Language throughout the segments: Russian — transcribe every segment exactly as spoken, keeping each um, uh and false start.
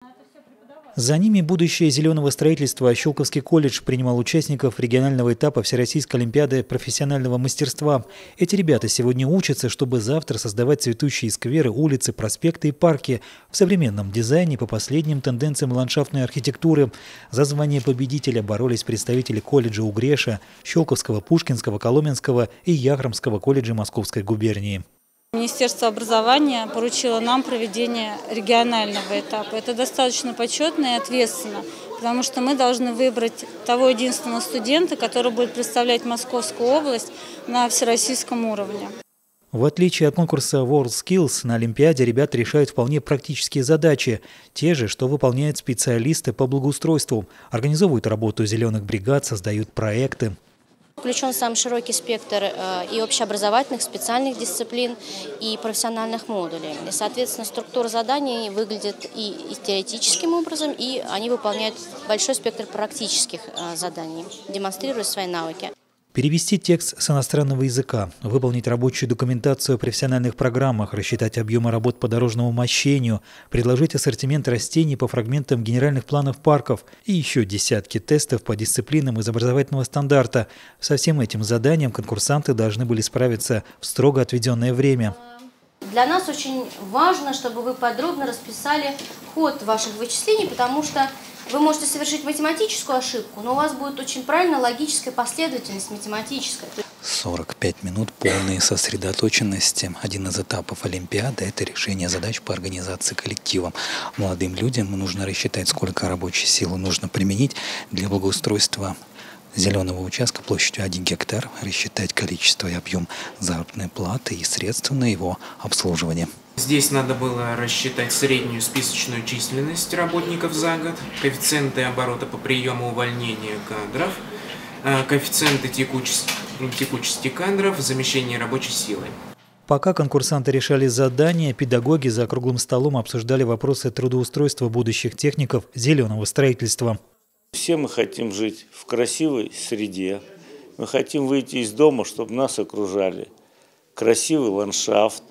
За ними будущее зеленого строительства. Щелковский колледж принимал участников регионального этапа Всероссийской олимпиады профессионального мастерства. Эти ребята сегодня учатся, чтобы завтра создавать цветущие скверы, улицы, проспекты и парки в современном дизайне по последним тенденциям ландшафтной архитектуры. За звание победителя боролись представители колледжа Угреша, Щелковского, Пушкинского, Коломенского и Яхромского колледжей Московской губернии. Министерство образования поручило нам проведение регионального этапа. Это достаточно почетно и ответственно, потому что мы должны выбрать того единственного студента, который будет представлять Московскую область на всероссийском уровне. В отличие от конкурса WorldSkills, на Олимпиаде ребята решают вполне практические задачи, те же, что выполняют специалисты по благоустройству, организовывают работу зеленых бригад, создают проекты. Включен сам широкий спектр и общеобразовательных, специальных дисциплин, и профессиональных модулей. И, соответственно, структура заданий выглядит и теоретическим образом, и они выполняют большой спектр практических заданий, демонстрируя свои навыки. Перевести текст с иностранного языка, выполнить рабочую документацию о профессиональных программах, рассчитать объемы работ по дорожному мощению, предложить ассортимент растений по фрагментам генеральных планов парков и еще десятки тестов по дисциплинам из образовательного стандарта. Со всем этим заданием конкурсанты должны были справиться в строго отведенное время. Для нас очень важно, чтобы вы подробно расписали ход ваших вычислений, потому что вы можете совершить математическую ошибку, но у вас будет очень правильная логическая последовательность математическая. сорок пять минут полной сосредоточенности. Один из этапов Олимпиады – это решение задач по организации коллектива. Молодым людям нужно рассчитать, сколько рабочей силы нужно применить для благоустройства зеленого участка площадью один гектар, рассчитать количество и объем заработной платы и средства на его обслуживание. Здесь надо было рассчитать среднюю списочную численность работников за год, коэффициенты оборота по приему увольнения кадров, коэффициенты текучести, текучести кадров, замещение рабочей силы. Пока конкурсанты решали задания, педагоги за круглым столом обсуждали вопросы трудоустройства будущих техников зеленого строительства. Все мы хотим жить в красивой среде, мы хотим выйти из дома, чтобы нас окружали красивый ландшафт.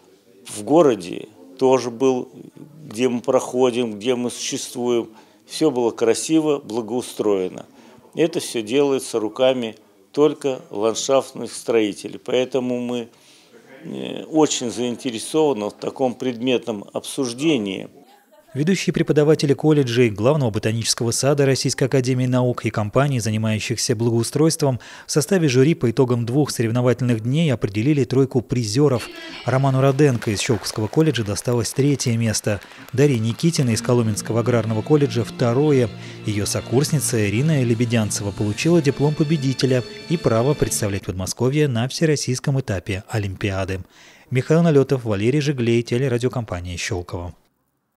В городе тоже был, где мы проходим, где мы существуем. Все было красиво, благоустроено. Это все делается руками только ландшафтных строителей. Поэтому мы очень заинтересованы в таком предметном обсуждении. Ведущие преподаватели колледжей, Главного ботанического сада Российской академии наук и компаний, занимающихся благоустройством, в составе жюри по итогам двух соревновательных дней определили тройку призеров. Роману Роденко из Щелковского колледжа досталось третье место, Дарье Никитиной из Коломенского аграрного колледжа – второе. Ее сокурсница Ирина Лебедянцева получила диплом победителя и право представлять Подмосковье на всероссийском этапе Олимпиады. Михаил Налетов, Валерий Жиглей, телерадиокомпания «Щелково».